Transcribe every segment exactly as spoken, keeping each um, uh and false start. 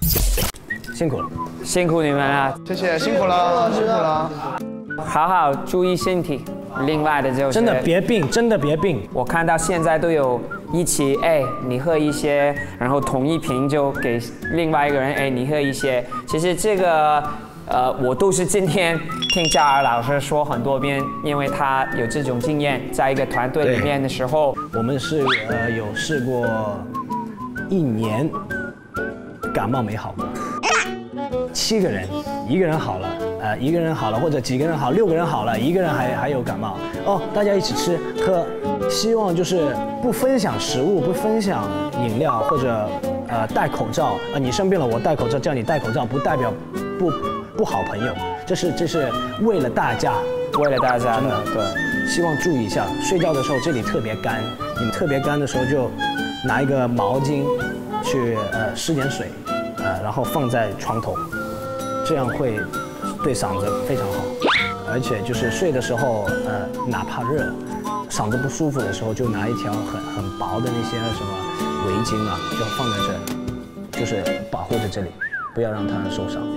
辛苦了， 辛苦你们了， 谢谢，辛苦了，辛苦了。 好好注意身体。另外的就是真的别病，真的别病。 我看到现在都有一起，哎，你喝一些，然后同一瓶就给另外一个人，哎，你喝一些。其实这个，呃，我都是今天听嘉尔老师说很多遍，因为他有这种经验，在一个团队里面的时候， 我们是呃有试过一年感冒没好过，七个人，一个人好了。呃，一个人好了，或者几个人好，六个人好了，一个人还还有感冒哦，大家一起吃喝，希望就是不分享食物，不分享饮料，或者呃戴口罩啊、呃，你生病了我戴口罩，叫你戴口罩，不代表不不好朋友，这是这是为了大家， 为了大家真的对，希望注意一下，睡觉的时候这里特别干，你们特别干的时候就拿一个毛巾去呃湿点水，呃然后放在床头，这样会。对嗓子非常好，而且就是睡的时候，呃，哪怕热，嗓子不舒服的时候，就拿一条很很薄的那些什么围巾啊，就放在这里，就是保护着这里，不要让它受伤。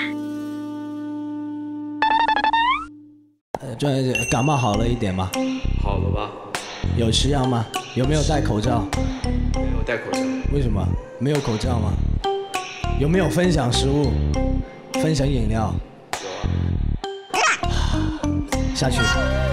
呃，这感冒好了一点吗？ 好了吧？ 有吃药吗？有没有戴口罩？ 没有戴口罩。 为什么？没有口罩吗？有没有分享食物？分享饮料？下去。